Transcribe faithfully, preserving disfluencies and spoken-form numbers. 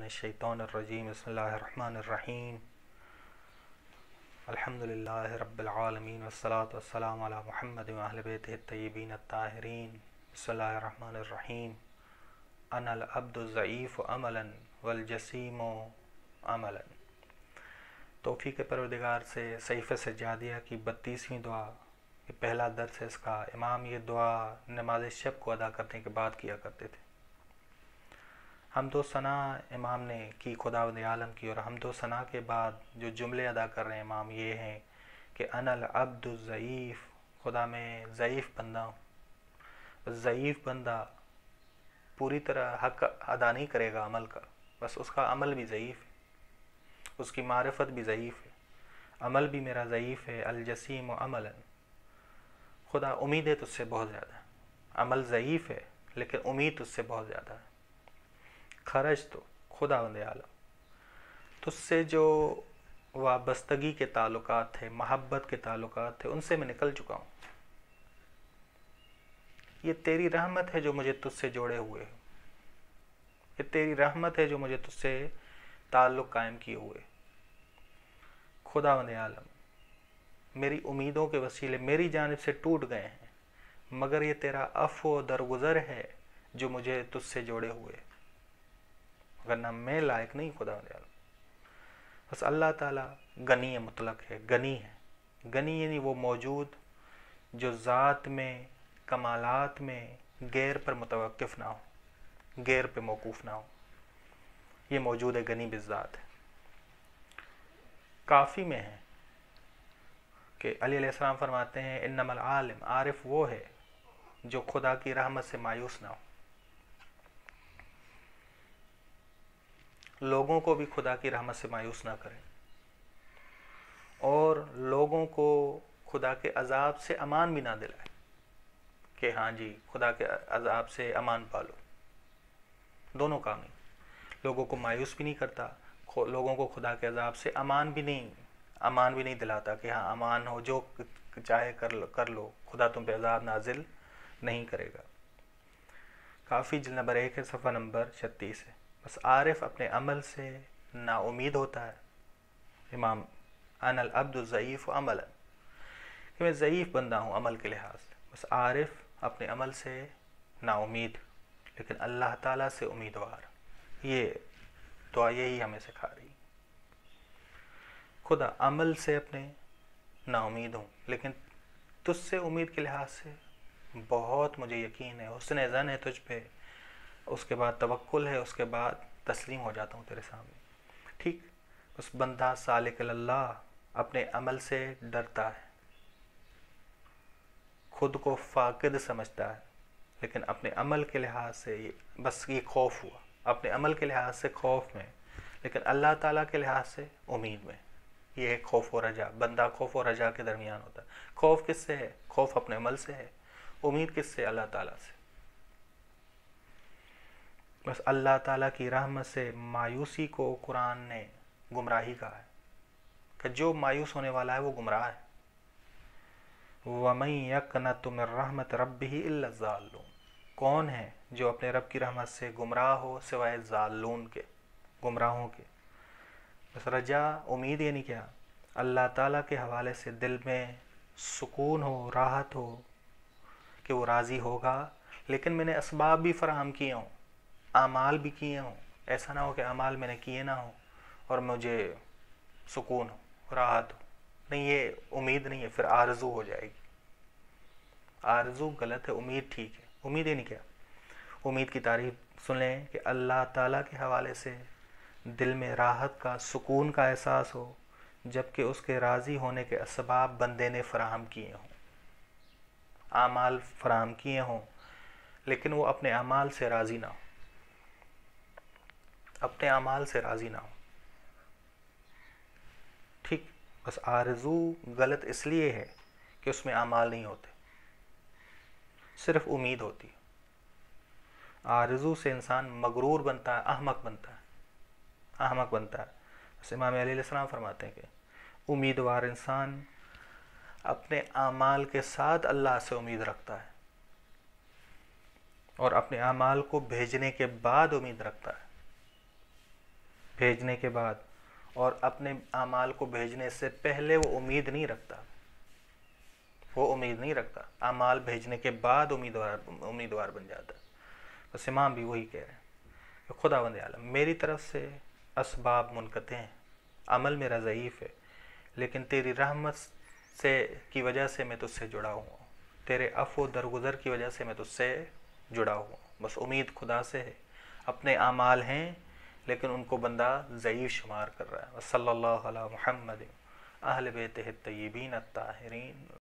मिनश्शैतानिर्रजीम बिस्मिल्लाहिर्रहमानिर्रहीम अल्हम्दुलिल्लाहि रब्बिल आलमीन वस्सलातु वस्सलामु अला मुहम्मद व अहलि बैतिहि अत्तय्यिबीन अत्ताहिरीन बिस्मिल्लाहिर्रहमानिर्रहीम अनल अब्दु ज़ईफ़ु अमलन वल जसीमु अमलन। तौफ़ीक़ परवरदिगार से सहीफ़े सज्जादिया की बत्तीसवीं दुआ, ये पहला दर्स है इसका। इमाम ये दुआ नमाज शब को अदा करने के बाद किया करते थे। हमदो सना इमाम ने की खुदावंद आलम की, और हमदो सना के बाद जो जुमले अदा कर रहे हैं इमाम ये हैं कि अनल अब्दु ज़ईफ़, खुदा में ज़ईफ़ बंदा हूँ। ज़ईफ़ बंदा पूरी तरह हक अदा नहीं करेगा अमल का, बस उसका अमल भी ज़ईफ़ है, उसकी मारिफत भी ज़ईफ़ है, अमल भी मेरा ज़ईफ़ है। अलजसीम अमलन, खुदा उम्मीद है तुझसे बहुत ज़्यादा। अमल ज़ईफ़ है लेकिन उम्मीद तुझसे बहुत ज़्यादा है। खरज तो खुदावंद आलम तुझसे जो वाबस्तगी के ताल्लुकात थे, महब्बत के ताल्लुकात थे, उनसे मैं निकल चुका हूँ। ये तेरी रहमत है जो मुझे तुझसे जोड़े हुए है, ये तेरी रहमत है जो मुझे तुझसे ताल्लुक़ कायम किए हुए। खुदावंद आलम मेरी उम्मीदों के वसीले मेरी जानिब से टूट गए हैं, मगर ये तेरा अफ़्व दरगुज़र है जो मुझे तुझसे जोड़े हुए, वरना मैं लायक नहीं। खुदावंद आलम बस अल्लाह ताला गनी मुतलक है, गनी है। गनी यानी वो मौजूद जो ज़ात में, कमालात में गैर पर मुतवक्किफ़ ना हो, गैर पे मौकूफ़ ना हो, ये मौजूद है, गनी बिज़्ज़ात है। काफ़ी में है कि अली अलैहिस्सलाम फरमाते हैं इन्नमल आलिम, आरिफ वो है जो खुदा की रहमत से मायूस ना हो। लोगों को भी खुदा की रहमत से मायूस ना करें, और लोगों को खुदा के अज़ाब से अमान भी ना दिलाए कि हाँ जी खुदा के अज़ाब से अमान पालो। दोनों काम ही, लोगों को मायूस भी नहीं करता, लोगों को खुदा के अज़ाब से अमान भी नहीं अमान भी नहीं दिलाता कि हाँ अमान हो, जो चाहे कर लो कर लो, खुदा तुम पे अज़ाब नाजिल नहीं करेगा। काफ़ी जिल्द नंबर एक है, सफ़ा नंबर छत्तीस है। बस आरिफ अपने अमल से ना उम्मीद होता है। इमाम अनल अब्दु ज़ईफ़ अमलन, कि मैं ज़ईफ़ बंदा हूँ अमल के लिहाज से। बस आरिफ अपने अमल से ना उम्मीद, लेकिन अल्लाह ताला से उम्मीदवार। ये दुआ यही हमें सिखा रही। खुदा अमल से अपने ना उम्मीद हूँ, लेकिन तुझसे उम्मीद के लिहाज से बहुत मुझे यकीन है, हुस्न ज़न है तुझ पे, उसके बाद तवक्कुल है, उसके बाद तस्लीम हो जाता हूँ तेरे सामने। ठीक, उस बंदा सालिक अल्लाह अपने अमल से डरता है, खुद को फाकिद समझता है, लेकिन अपने अमल के लिहाज से ये बस ये खौफ हुआ, अपने अमल के लिहाज से खौफ में, लेकिन अल्लाह ताला के लिहाज से उम्मीद में। ये है खौफ और रजा। बंदा खौफ और रजा के दरमियान होता है। खौफ किससे है? खौफ अपने अमल से है। उम्मीद किससे? अल्लाह ताला से। बस अल्लाह ताला की रहमत से मायूसी को कुरान ने गुमराही कहा है कि जो मायूस होने वाला है वो गुमराह है। वमन यक़नतु मिन रहमत रब्बिही इल्ला ज़ाल्लून, कौन है जो अपने रब की रहमत से गुमराह हो सिवाय ज़ाल्लून के, गुमराहों के। बस रजा उम्मीद यानी क्या? अल्लाह ताला के हवाले से दिल में सुकून हो, राहत हो कि वो राज़ी होगा, लेकिन मैंने असबाब भी फराहम किए हों, आमाल भी किए हों। ऐसा ना हो कि अमाल मैंने किए ना हो और मुझे सुकून हो, राहत हो। नहीं, ये उम्मीद नहीं है, फिर आरज़ू हो जाएगी। आरज़ू गलत है, उम्मीद ठीक है। उम्मीद ही नहीं क्या? उम्मीद की तारीफ सुन लें कि अल्लाह ताला के हवाले से दिल में राहत का, सुकून का एहसास हो, जबकि उसके राज़ी होने के असबाब बंदे ने फ़राहम किए हों, आमाल फ़राहम किए हों, लेकिन वो अपने अमाल से राज़ी ना हो, अपने अमाल से राज़ी ना हो। ठीक, बस आरज़ू गलत इसलिए है कि उसमें अमाल नहीं होते, सिर्फ उम्मीद होती है। आरज़ू से इंसान मगरूर बनता है, अहमक बनता है, अहमक बनता है। बस इमाम अली अलैहिस्सलाम फरमाते हैं कि उम्मीदवार इंसान अपने अमाल के साथ अल्लाह से उम्मीद रखता है, और अपने अमाल को भेजने के बाद उम्मीद रखता है। بھیجنے کے بعد، اور اپنے اعمال کو بھیجنے سے پہلے وہ امید نہیں رکھتا، وہ امید نہیں رکھتا، اعمال بھیجنے کے بعد امیدوار امیدوار بن جاتا ہے۔ بس امام بھی وہی کہہ رہے ہیں کہ خداوند عالم میری طرف سے اسباب منقطع ہیں، عمل میرا ضعیف ہے، لیکن تیری رحمت سے کی وجہ سے میں تجھ سے جڑا ہوا ہوں، تیرے عفو درگزر کی وجہ سے میں تجھ سے جڑا ہوا ہوں۔ بس امید خدا سے ہے، اپنے اعمال ہیں لیکن ان کو بندہ ضعیف شمار کر رہا ہے۔ صلی اللہ علی محمد اہل بیتہ الطیبین الطاہرین۔